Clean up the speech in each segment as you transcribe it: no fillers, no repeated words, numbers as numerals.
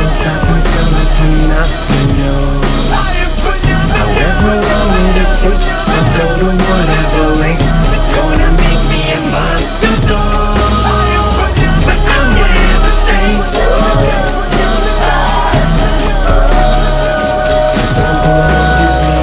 won't stop until I'm phenomenal. However long it takes, I'll go to whatever lengths. It's gonna make me a monster though, but I'm never sane, 'cause I'm born to be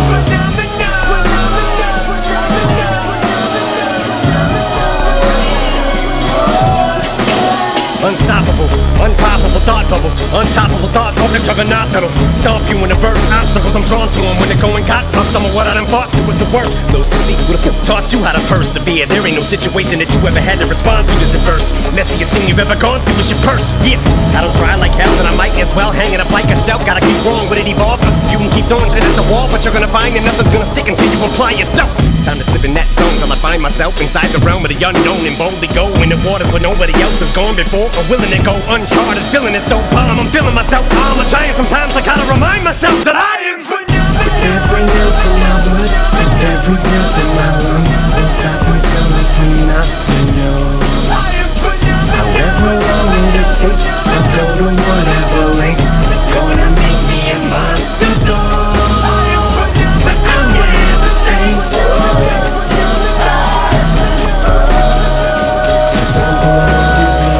unstoppable, unpoppable thought bubbles, untoppable thoughts, like a juggernaut that'll stomp you in a verse. Obstacles I'm drawn to them when they're going got off. Some of what I done thought it was the worst. No sissy would've taught you how to persevere. There ain't no situation that you ever had to respond to that's adverse. Messiest thing you've ever gone through is your purse. Yeah, I don't try like hell, then I might as well hang it up like a shell. Gotta keep wrong, but it evolve, 'cause you can keep throwing shit at the wall, but you're gonna find that nothing's gonna stick until you apply yourself. Time to slip in that zone till I find myself inside the realm of the unknown and boldly go in the waters where nobody else has gone before or willing to go uncharted. Feeling it so bomb, I'm feeling myself. I'm a giant sometimes. I gotta remind myself that I am phenomenal. with every ounce of my blood, with every breath in my lungs. Won't stop until I'm phenomenal. However long it takes, I'll go to whatever lengths. It's gonna make me a monster though, but I'm never sane, 'cause I'm born to be.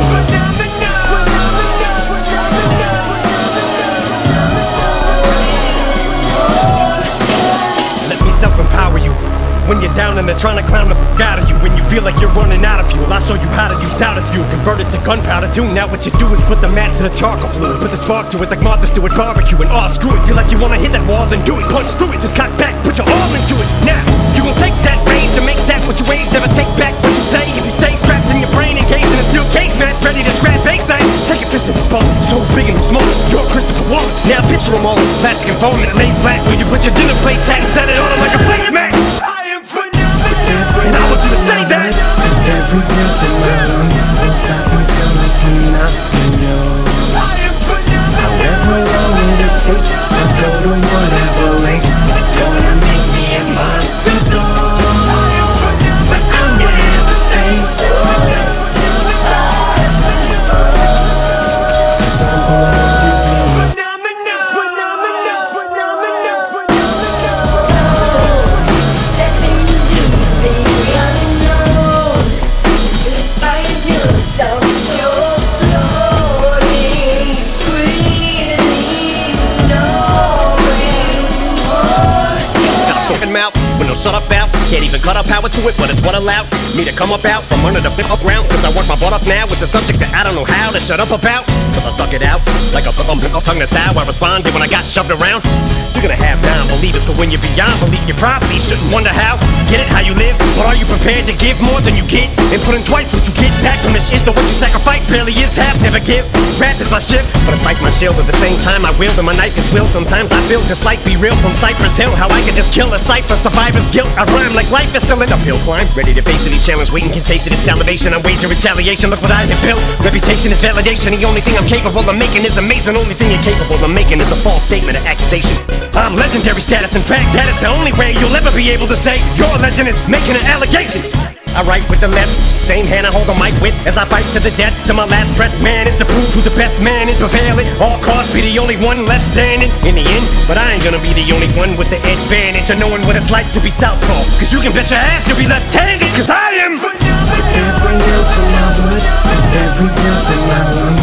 Let me self-empower you. When you're down and they're trying to clown the f*** out of you. When you feel like you're running out of fuel, I'll show you how to use doubt as fuel. Convert it to gunpowder too. Now what you do is put the match to the charcoal fluid. Put the spark to it like Martha Stewart barbecue. And screw it. Feel like you wanna hit that wall, then do it. Punch through it, just cock back, put your all into it. Now, you gon' take that range and make that what you raise. Never take back what you say. If you stay strapped in your brain, engaged in a steel cage match, ready to scrap base aim. Take a fist in the spot, show who's big and who's smallest. You're Christopher Wallace. Now picture them all as plastic and foam that lays flat. Where you put your dinner plates at and set it on them like a placemat. And I want you to say that. With every breath in my lungs, won't stop until I'm phenomenal. However long it takes, I'll go to whatever lengths. It's gonna make me a monster though, but I'm never sane, 'cause I'm born to be. Mouth with no shut up valve, can't even cut up power to it, but it's what allowed me to come up out from under the flip up ground. 'Cause I work my butt up now. It's a subject that I don't know how to shut up about, 'cause I stuck it out like a tongue that's how I responded when I got shoved around. You're gonna have non-believers, but when you're beyond belief, you probably shouldn't wonder how. Get it how you live, but are you prepared to give more than you get and put in twice what you get back from this shit? The what you sacrifice barely is half. Never give. Rap is my shift, but it's like my shield. At the same time, I wield and my knife is will. Sometimes I feel just like Be Real from Cypress Hill. How I could just kill a cipher, survivor's guilt. I rhyme like life is still an uphill climb. Ready to face any challenge, waiting can taste it. It's salivation, I'm waging retaliation. Look what I have built. Reputation is validation. The only thing I'm capable of making is amazing. Only thing you're capable of making is a false statement of accusation. I'm legendary status. In fact, that is the only way you'll ever be able to say your legend is making an allegation. I write with the left, same hand I hold the mic with as I fight to the death, to my last breath. Man is to prove who the best man is. Prevail at all costs, be the only one left standing in the end. But I ain't gonna be the only one with the advantage of knowing what it's like to be southpaw. 'Cause you can bet your ass you'll be left-handed. 'Cause I am With every ounce of my blood, with every breath in my lungs.